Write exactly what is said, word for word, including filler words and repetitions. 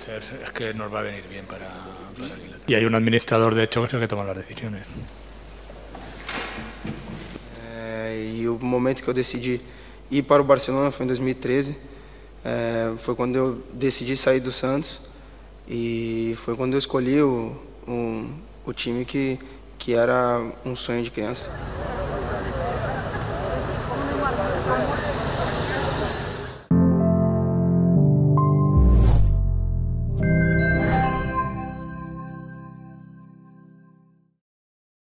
hacer es que nos va a venir bien para, para Inglaterra. Y hay un administrador de hecho que es el que toma las decisiones. É, e o momento que eu decidi ir para o Barcelona foi em dois mil e treze. É, foi quando eu decidi sair do Santos e foi quando eu escolhi o, o, o time que, que era um sonho de criança.